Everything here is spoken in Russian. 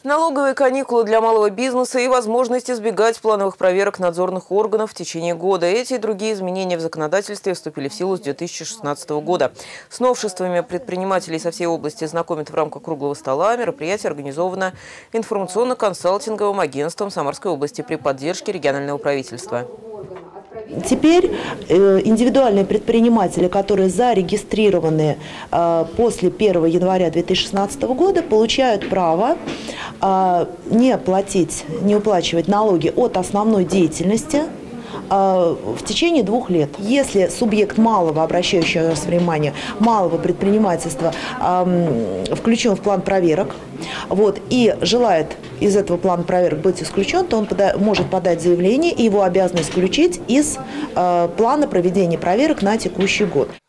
Налоговые каникулы для малого бизнеса и возможность избегать плановых проверок надзорных органов в течение года. Эти и другие изменения в законодательстве вступили в силу с 2016 года. С новшествами предпринимателей со всей области знакомят в рамках круглого стола. Мероприятие организовано информационно-консалтинговым агентством Самарской области при поддержке регионального правительства. Теперь индивидуальные предприниматели, которые зарегистрированы после 1 января 2016 года, получают право не уплачивать налоги от основной деятельности в течение 2 лет. Если субъект малого, обращающий внимание, малого предпринимательства включен в план проверок, и желает из этого плана проверок быть исключен, то он может подать заявление, и его обязаны исключить из плана проведения проверок на текущий год.